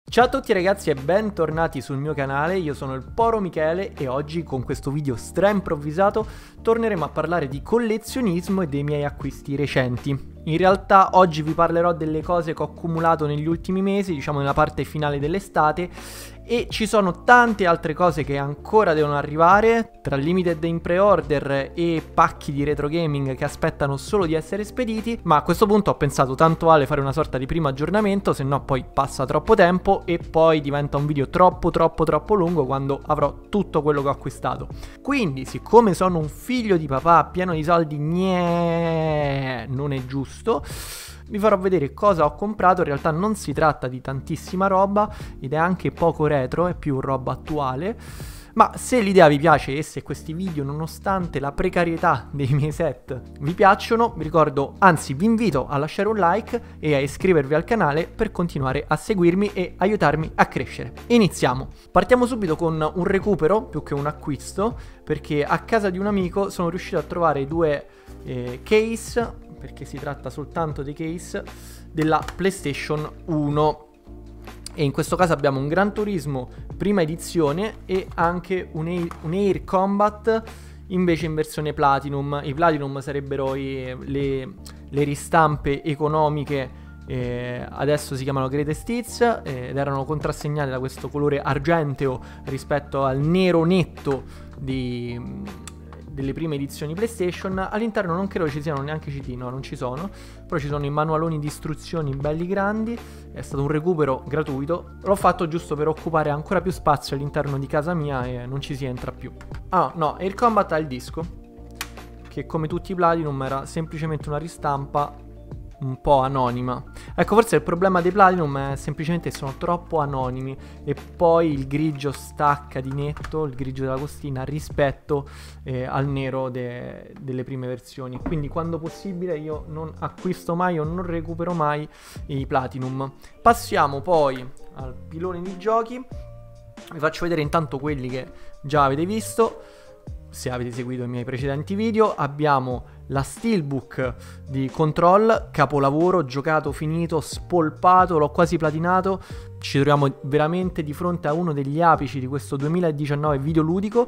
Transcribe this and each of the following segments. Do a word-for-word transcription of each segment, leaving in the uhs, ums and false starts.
Ciao a tutti ragazzi e bentornati sul mio canale, io sono il Poro Michele e oggi con questo video stra improvvisato torneremo a parlare di collezionismo e dei miei acquisti recenti. In realtà oggi vi parlerò delle cose che ho accumulato negli ultimi mesi, diciamo nella parte finale dell'estate, e ci sono tante altre cose che ancora devono arrivare, tra limited in pre-order e pacchi di retro gaming che aspettano solo di essere spediti, ma a questo punto ho pensato tanto vale fare una sorta di primo aggiornamento, se no poi passa troppo tempo e poi diventa un video troppo troppo troppo lungo quando avrò tutto quello che ho acquistato. Quindi, siccome sono un figlio di papà pieno di soldi, niente, non è giusto, vi farò vedere cosa ho comprato. In realtà non si tratta di tantissima roba ed è anche poco retro, è più roba attuale. Ma se l'idea vi piace e se questi video, nonostante la precarietà dei miei set, vi piacciono, vi ricordo, anzi vi invito a lasciare un like e a iscrivervi al canale per continuare a seguirmi e aiutarmi a crescere. Iniziamo! Partiamo subito con un recupero più che un acquisto, perché a casa di un amico sono riuscito a trovare due eh, case, perché si tratta soltanto dei case della PlayStation uno. E in questo caso abbiamo un Gran Turismo prima edizione e anche un Air, un Air Combat invece in versione Platinum. I Platinum sarebbero i, le, le ristampe economiche, eh, adesso si chiamano Greatest Hits, eh, ed erano contrassegnate da questo colore argenteo rispetto al nero netto di... delle prime edizioni PlayStation. All'interno non credo ci siano neanche C D, no, non ci sono, però ci sono i manualoni di istruzioni belli grandi. È stato un recupero gratuito, l'ho fatto giusto per occupare ancora più spazio all'interno di casa mia e non ci si entra più. Ah no, Air Combat ha il disco, che come tutti i Platinum era semplicemente una ristampa un po' anonima. Ecco, forse il problema dei Platinum è semplicemente che sono troppo anonimi e poi il grigio stacca di netto, il grigio della costina, rispetto eh, al nero de delle prime versioni. Quindi quando possibile io non acquisto mai o non recupero mai i Platinum. Passiamo poi al pilone di giochi. Vi faccio vedere intanto quelli che già avete visto, se avete seguito i miei precedenti video. Abbiamo la Steelbook di Control, capolavoro, giocato, finito, spolpato, l'ho quasi platinato. Ci troviamo veramente di fronte a uno degli apici di questo duemiladiciannove videoludico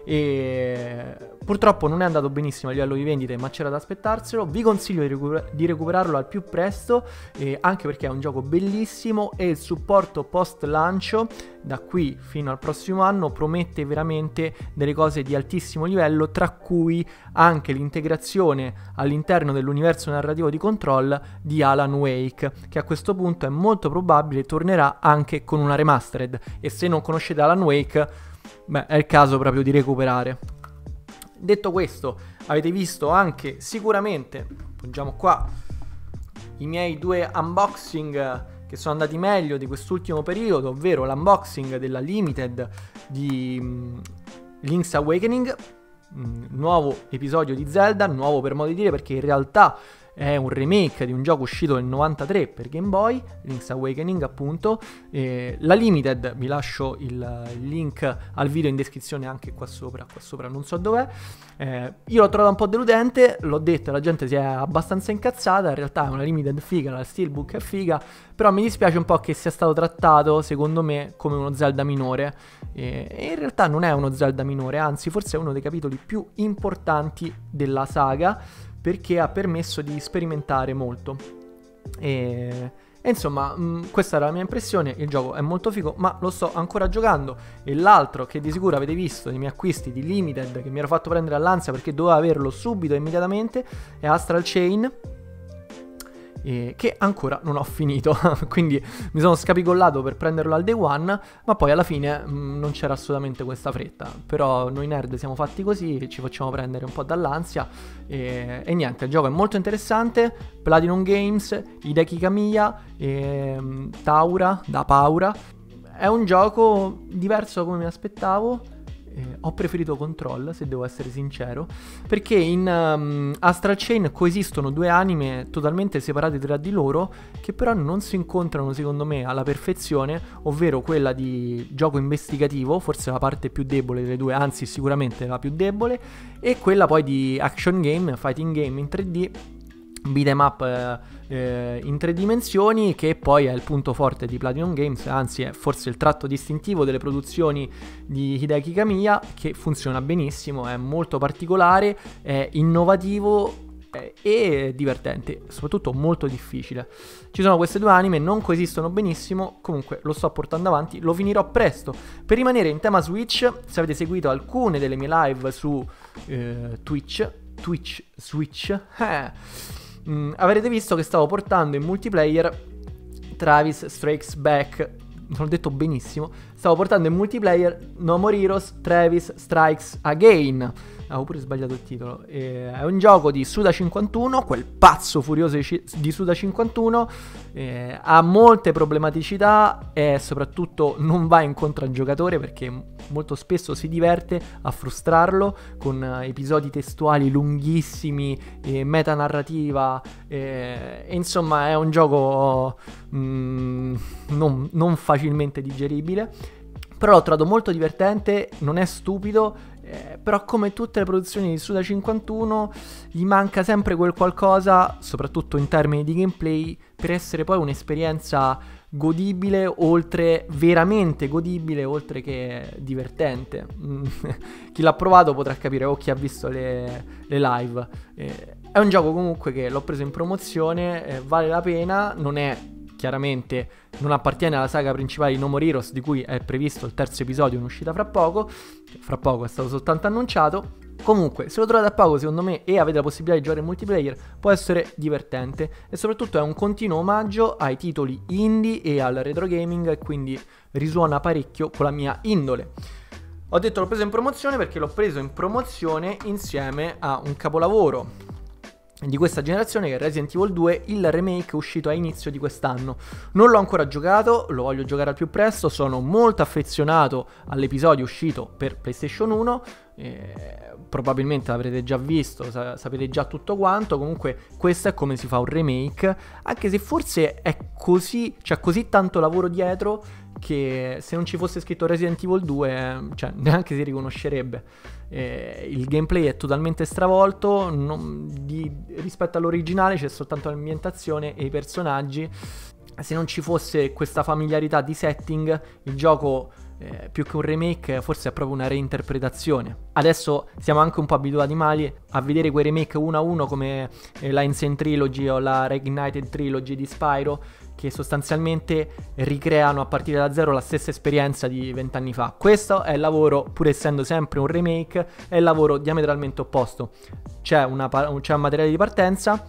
e purtroppo non è andato benissimo a livello di vendite, ma c'era da aspettarselo. Vi consiglio di, recuper di recuperarlo al più presto, eh, anche perché è un gioco bellissimo e il supporto post lancio da qui fino al prossimo anno promette veramente delle cose di altissimo livello, tra cui anche l'integrazione all'interno dell'universo narrativo di Control di Alan Wake, che a questo punto è molto probabile tornerà anche con una remastered, e se non conoscete Alan Wake, beh, è il caso proprio di recuperare. Detto questo, avete visto anche sicuramente, poggiamo qua, i miei due unboxing che sono andati meglio di quest'ultimo periodo, ovvero l'unboxing della Limited di um, Link's Awakening, um, nuovo episodio di Zelda, nuovo per modo di dire perché in realtà è un remake di un gioco uscito nel novantatré per Game Boy, Link's Awakening appunto. Eh, la Limited, vi lascio il, il link al video in descrizione anche qua sopra, qua sopra non so dov'è. Eh, io l'ho trovata un po' deludente, l'ho detto, la gente si è abbastanza incazzata, in realtà è una Limited figa, la Steelbook è figa, però mi dispiace un po' che sia stato trattato, secondo me, come uno Zelda minore. Eh, e in realtà non è uno Zelda minore, anzi forse è uno dei capitoli più importanti della saga, perché ha permesso di sperimentare molto. E, e insomma, mh, questa era la mia impressione. Il gioco è molto figo, ma lo sto ancora giocando. E l'altro che di sicuro avete visto nei miei acquisti di Limited, che mi ero fatto prendere all'ansia perché dovevo averlo subito e immediatamente, è Astral Chain, Eh, che ancora non ho finito. Quindi mi sono scapicollato per prenderlo al day one, ma poi alla fine mh, non c'era assolutamente questa fretta. Però noi nerd siamo fatti così, ci facciamo prendere un po' dall'ansia e, e niente, il gioco è molto interessante. Platinum Games, Hideki Kamiya e mh, Taura, da Paura. È un gioco diverso da come mi aspettavo. Eh, ho preferito Control, se devo essere sincero, perché in um, Astral Chain coesistono due anime totalmente separate tra di loro, che però non si incontrano secondo me alla perfezione, ovvero quella di gioco investigativo, forse la parte più debole delle due, anzi sicuramente la più debole, e quella poi di action game, fighting game in tre D, beat'em up eh, eh, in tre dimensioni, che poi è il punto forte di Platinum Games, anzi è forse il tratto distintivo delle produzioni di Hideki Kamiya, che funziona benissimo, è molto particolare, è innovativo e divertente, soprattutto molto difficile. Ci sono queste due anime, non coesistono benissimo, comunque lo sto portando avanti, lo finirò presto. Per rimanere in tema Switch, se avete seguito alcune delle mie live su eh, Twitch, Twitch, Switch, eh, mh, avrete visto che stavo portando in multiplayer Travis Strikes Back. L'ho detto benissimo. Stavo portando in multiplayer No More Heroes Travis Strikes Again. Avevo pure sbagliato il titolo. Eh, è un gioco di Suda cinquantuno, quel pazzo furioso di, di Suda cinquantuno. Eh, ha molte problematicità e soprattutto non va incontro al giocatore, perché molto spesso si diverte a frustrarlo con eh, episodi testuali lunghissimi, eh, metanarrativa. Eh, e insomma è un gioco mm, non, non facilmente digeribile. Però l'ho trovato molto divertente, non è stupido, eh, però come tutte le produzioni di Suda cinquantuno gli manca sempre quel qualcosa, soprattutto in termini di gameplay, per essere poi un'esperienza godibile, oltre veramente godibile, oltre che divertente. Chi l'ha provato potrà capire, o chi ha visto le, le live. Eh, è un gioco comunque che l'ho preso in promozione, eh, vale la pena, non è... chiaramente non appartiene alla saga principale di No More Heroes, di cui è previsto il terzo episodio in uscita fra poco. Fra poco è stato soltanto annunciato. Comunque, se lo trovate a poco, secondo me, e avete la possibilità di giocare in multiplayer, può essere divertente. E soprattutto è un continuo omaggio ai titoli indie e al retro gaming, e quindi risuona parecchio con la mia indole. Ho detto l'ho preso in promozione perché l'ho preso in promozione insieme a un capolavoro di questa generazione, che è Resident Evil due, il remake uscito a inizio di quest'anno. Non l'ho ancora giocato, lo voglio giocare al più presto, sono molto affezionato all'episodio uscito per PlayStation uno, eh, probabilmente l'avrete già visto, sa- sapete già tutto quanto. Comunque questo è come si fa un remake, anche se forse è così, c'è così tanto lavoro dietro che se non ci fosse scritto Resident Evil due, cioè neanche si riconoscerebbe. Eh, il gameplay è totalmente stravolto, non, di, rispetto all'originale c'è soltanto l'ambientazione e i personaggi. Se non ci fosse questa familiarità di setting, il gioco eh, più che un remake forse è proprio una reinterpretazione. Adesso siamo anche un po' abituati male a vedere quei remake uno a uno come eh, la Insane Trilogy o la Reignited Trilogy di Spyro, che sostanzialmente ricreano a partire da zero la stessa esperienza di vent'anni fa. Questo è il lavoro, pur essendo sempre un remake, è il lavoro diametralmente opposto. C'è, una, c'è un materiale di partenza,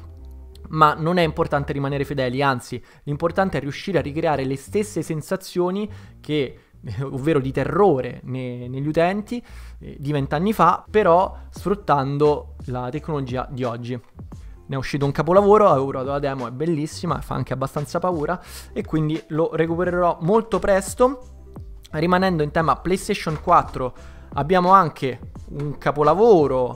ma non è importante rimanere fedeli, anzi l'importante è riuscire a ricreare le stesse sensazioni che, ovvero di terrore ne, negli utenti eh, di vent'anni fa, però sfruttando la tecnologia di oggi. Ne è uscito un capolavoro, avevo provato la demo, è bellissima, fa anche abbastanza paura, e quindi lo recupererò molto presto. Rimanendo in tema PlayStation quattro, abbiamo anche un capolavoro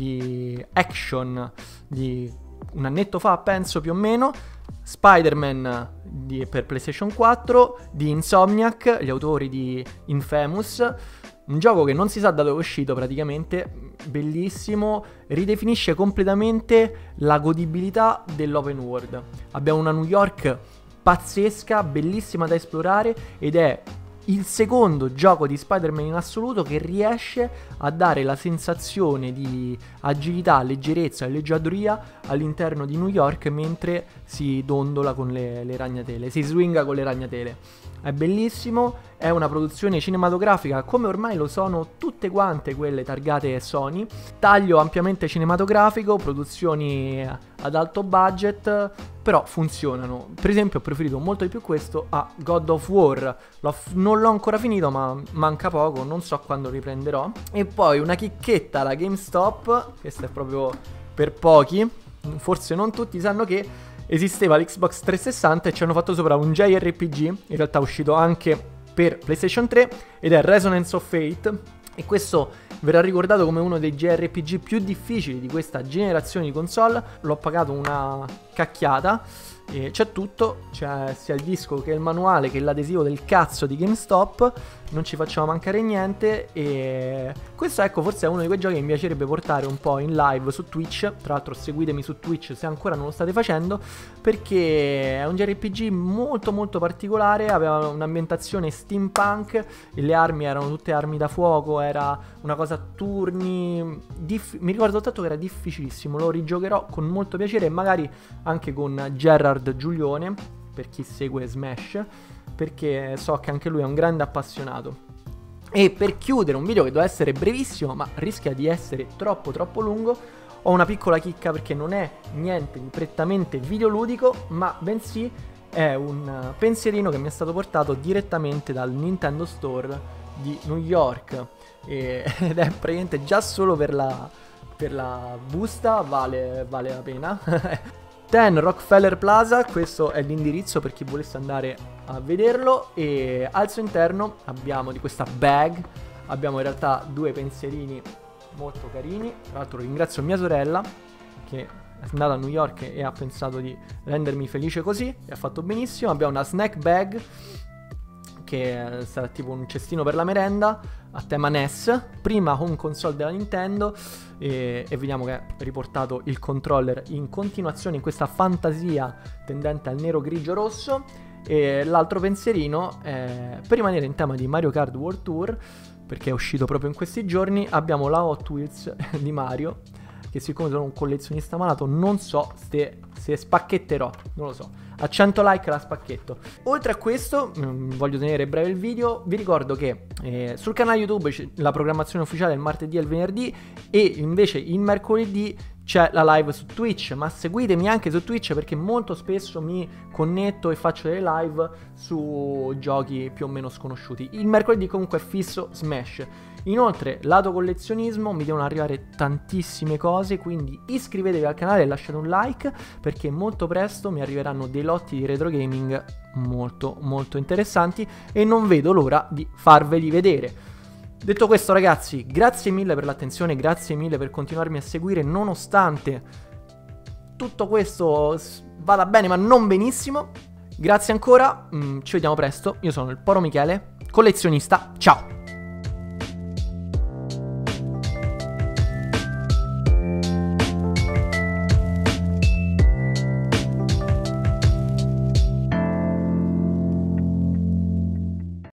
di action di un annetto fa, penso più o meno, Spider-Man di, per PlayStation quattro, di Insomniac, gli autori di Infamous. Un gioco che non si sa da dove è uscito praticamente, bellissimo, ridefinisce completamente la godibilità dell'open world. Abbiamo una New York pazzesca, bellissima da esplorare, ed è il secondo gioco di Spider-Man in assoluto che riesce a dare la sensazione di agilità, leggerezza e leggiadria all'interno di New York mentre si dondola con le, le ragnatele, si swinga con le ragnatele. È bellissimo, è una produzione cinematografica come ormai lo sono tutte quante quelle targate Sony, taglio ampiamente cinematografico, produzioni ad alto budget, però funzionano. Per esempio ho preferito molto di più questo a God of War, l'ho f- non l'ho ancora finito ma manca poco, non so quando riprenderò. E poi una chicchetta alla GameStop, questa è proprio per pochi, forse non tutti sanno che esisteva l'Xbox trecentosessanta e ci hanno fatto sopra un J R P G, in realtà uscito anche per PlayStation tre, ed è Resonance of Fate, e questo verrà ricordato come uno dei J R P G più difficili di questa generazione di console. L'ho pagato una cacchiata, E c'è tutto, c'è sia il disco che il manuale che l'adesivo del cazzo di GameStop, non ci facciamo mancare niente. E questo, ecco, forse è uno di quei giochi che mi piacerebbe portare un po' in live su Twitch. Tra l'altro seguitemi su Twitch se ancora non lo state facendo, perché è un J R P G molto molto particolare, aveva un'ambientazione steampunk, le armi erano tutte armi da fuoco, era una cosa a turni, diff- mi ricordo tanto che era difficilissimo, lo rigiocherò con molto piacere e magari anche con Gerard Giulione, per chi segue Smash, perché so che anche lui è un grande appassionato. E per chiudere un video che doveva essere brevissimo ma rischia di essere troppo troppo lungo, ho una piccola chicca, perché non è niente di prettamente videoludico, ma bensì è un pensierino che mi è stato portato direttamente dal Nintendo Store di New York, e, ed è praticamente già solo per la, per la busta vale, vale la pena. dieci Rockefeller Plaza, questo è l'indirizzo per chi volesse andare a vederlo, e al suo interno abbiamo di questa bag, abbiamo in realtà due pensierini molto carini. Tra l'altro ringrazio mia sorella che è andata a New York e ha pensato di rendermi felice così, e ha fatto benissimo. Abbiamo una snack bag che sarà tipo un cestino per la merenda a tema N E S, prima home console della Nintendo, e, e vediamo che è riportato il controller in continuazione in questa fantasia tendente al nero grigio rosso. E l'altro pensierino è, per rimanere in tema di Mario Kart World Tour, perché è uscito proprio in questi giorni, abbiamo la Hot Wheels di Mario, che siccome sono un collezionista malato non so se, se spacchetterò, non lo so. A cento like la spacchetto. Oltre a questo, mh, voglio tenere breve il video, vi ricordo che eh, sul canale YouTube c'è la programmazione ufficiale il martedì e il venerdì, e invece il mercoledì c'è la live su Twitch, ma seguitemi anche su Twitch perché molto spesso mi connetto e faccio delle live su giochi più o meno sconosciuti. Il mercoledì comunque è fisso Smash. Inoltre, lato collezionismo, mi devono arrivare tantissime cose, quindi iscrivetevi al canale e lasciate un like, perché molto presto mi arriveranno dei lotti di retro gaming molto molto interessanti e non vedo l'ora di farveli vedere. Detto questo, ragazzi, grazie mille per l'attenzione, grazie mille per continuarmi a seguire nonostante tutto questo vada bene ma non benissimo. Grazie ancora, mm, ci vediamo presto, io sono il Poro Michele, collezionista, ciao!